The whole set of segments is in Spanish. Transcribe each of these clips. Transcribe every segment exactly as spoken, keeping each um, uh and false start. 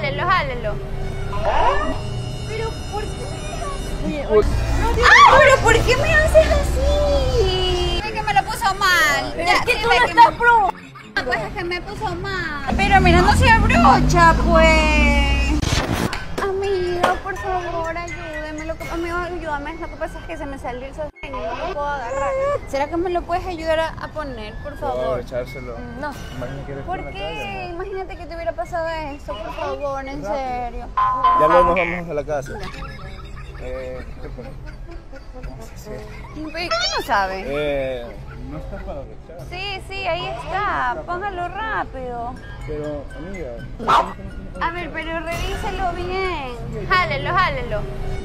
Jálelo, jálelo. Pero ¿por qué? Oye, oye. ¡Ah! Pero ¿por qué me haces así? Es que me lo puso mal. Pero Ya, es que sí, tú ve no que estás me- pro. Pues es que me puso mal. Pero mira, no se abrocha, pues. Amigo, por favor, ayúdame. Lo que, amigo, ayúdame. Lo que pasa es que se me salió el sostén y no lo puedo agarrar. ¿Será que me lo puedes ayudar a, a poner, por favor? echárselo. No. Imagínate que eres ¿Por en la qué? calle, ¿no? Imagínate que te hubiera pasado esto, por favor, en serio. Ya luego nos vamos a la casa. Eh, ¿qué pones? ¿Qué no sabe? Eh, no está para echar. Sí, sí, ahí está. Póngalo rápido. Pero, amiga. A ver, pero revíselo bien. Jálelo, jálelo.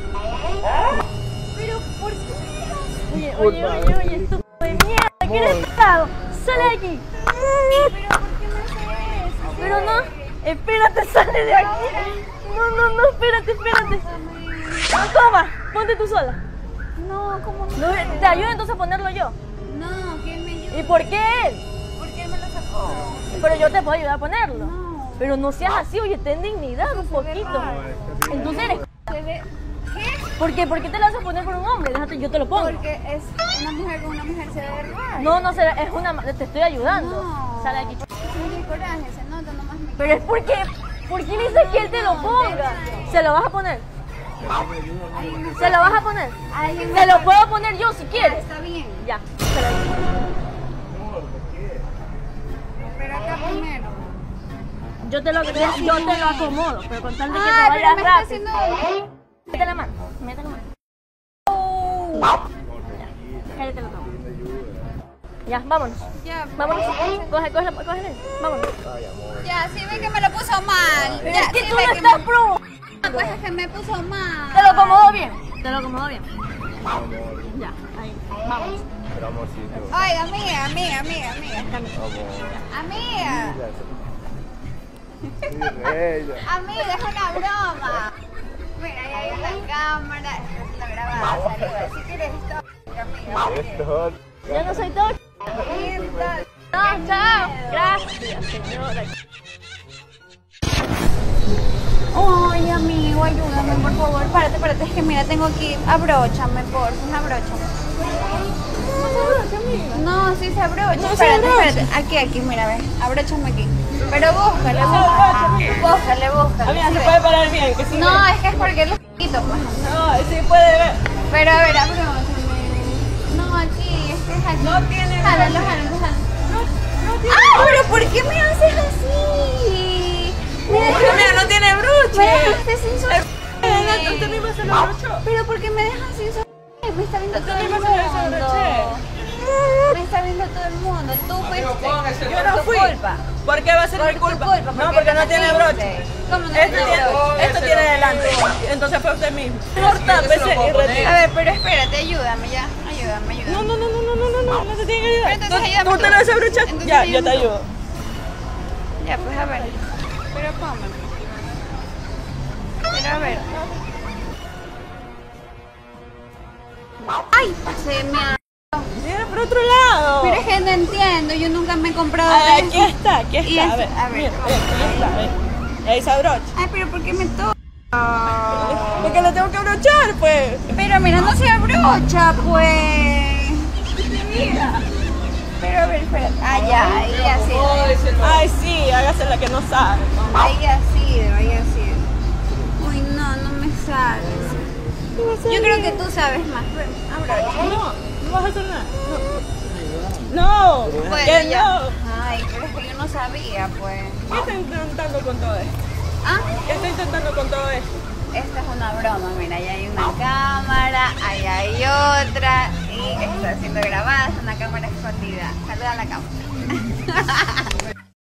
Pero, ¿por qué? Oye, oye, oye, oye, estúpido de mierda, ¿qué eres pesado? ¡Sale de aquí! ¿Pero por qué me hace eso? Pero no, espérate, sale de aquí. No, no, no, espérate, espérate. No, toma, ponte tú sola. No, ¿cómo no? No, te ayudo entonces a ponerlo yo. No, ¿quién me ayuda? ¿Y por qué él? ¿Por qué me lo sacó? Pero yo te puedo ayudar a ponerlo. No. Pero no seas así, oye, ten dignidad un poquito. Entonces eres... Se ve... ¿Qué? ¿Por qué? ¿Por qué te la vas a poner por un hombre? Déjate, yo te lo pongo. Porque es una mujer con una mujer se ve raro. No, no, será- es una... Te estoy ayudando. No. Sale aquí. Me dio coraje, se nota nomás me... Pero es porque... ¿Por qué dices que él te lo ponga? ¿Se lo vas a poner? ¿Se lo vas a poner? Alguien Se lo puedo poner yo si quieres. Está bien. Ya, se lo digo. Pero acá primero. Yo te lo, yo te lo acomodo, pero con tal de que te Ah, pero vayas me está rápido. haciendo... Mete la mano, mete la mano. Oh. Ya, cállate la mano. Ya, vámonos. Ya, Vámonos. Coge, coge, coge. Vámonos. ya, sí ve que me lo puso mal. Pero Ya, es que sí tú ve no que estás me... pro. Pues es que me puso mal. Te lo acomodo bien. Te lo acomodo bien. Ya, ahí. Vámonos. Pero amorcito. Oiga, amiga, amiga, amiga, amiga. Amor. Amiga, Sí, reina. amiga, es una broma. Mira, ahí hay una cámara. Esto está grabada, salió. Si quieres esto, amiga. Esto. Yo no soy todo. No, chao. Gracias, señora. Ay, amigo, ayúdame, por favor. Párate, párate. Es que mira, tengo aquí. Abróchame, por favor. Abróchame. No, sí se abrocha. No se espérate, abrocha. espérate. Aquí, aquí, mira, ve. Abróchame aquí. Pero búscale, búscale. Búscale, búscale. Amiga, sí se ve. puede parar bien, que sí. No, es que es porque es quito, pues. No, sí puede ver. Pero a ver, abróchame. No, aquí, es que es aquí. No tiene Jálalo, broche. jálalo, jálalo. No, no tiene. ¡Ah! ¿Pero por qué me haces así? Me dejaste, Amiga, no tiene me broche. dejaste sin sostén. Usted misma se lo brochó. Pero ¿por qué me dejas sin sostén? Me está viendo todo el misma se lo mundo. desabroché. Me está viendo todo el mundo. Tú fuiste. Yo no Por tu fui. culpa. ¿Por qué va a ser Por mi tu culpa? culpa, No, porque porque no no tiene naciste. broche. ¿Cómo no Esto tiene tiene, broche? esto tiene delante. Entonces fue usted mismo. Corta, pese y retire. A ver, pero espérate, ayúdame ya. Ayúdame, ayúdame. No, no, no, no, no, no, no, no, no te tiene que ayudar. Pero entonces ayúdame ¿Tú tú. te lo desabrochas? Entonces Ya, yo te ayúdame tú. ayudo. Ya, pues a ver. Pero póngame. Pero a ver. ¡Ay! Se me ha... Mira por otro lado. Pero es que no entiendo, yo nunca me he comprado Ah, de aquí eso. está, aquí Y está. A esto- ver, a ver, mira, ¿cómo? eh, aquí está, ve. Ahí se abrocha. Ay, pero ¿por qué me toca? Porque lo tengo que abrochar, pues. Pero mira, no se abrocha, pues. Mira. Pero a ver, espera. Ah, ya, ahí así. Ay, sí, hágase la que no sabe. Ahí así, ahí así. Uy, no, no me sale. Yo creo que tú sabes más. Ven, abrocha. No, no vas a hacer nada. No, no Bueno, que ya. no. Ay, pero es que yo no sabía, pues. ¿Qué está intentando con todo esto? Ah, ¿Qué está intentando con todo esto? esta es una broma, mira, ahí hay una cámara, ahí hay otra y está siendo grabada, es una cámara escondida. Saluda a la cámara.